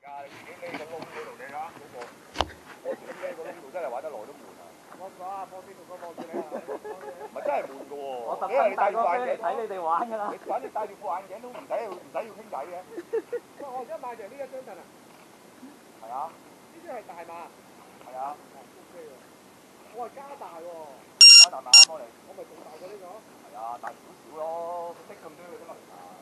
啊！你自己匿個窿嗰度，你睇下嗰個，我自己匿個窿度真係玩得耐都悶啊！ 我講啊，波邊度嗰望住你啊！ 唔係真係悶㗎喎， 我特因為你戴登帶個住副眼鏡， 飛嚟睇你哋玩㗎啦。 你反正戴住副眼鏡都唔使要傾偈嘅。 喂，我而家買就呢一張凳啊！ 係啊， 呢張係大碼。係啊。 哦 ，OK 喎。我係加大喎。 加大碼啱我嚟。 我咪仲大過呢個。 係啊，大少少咯，的咁多嘅啫嘛。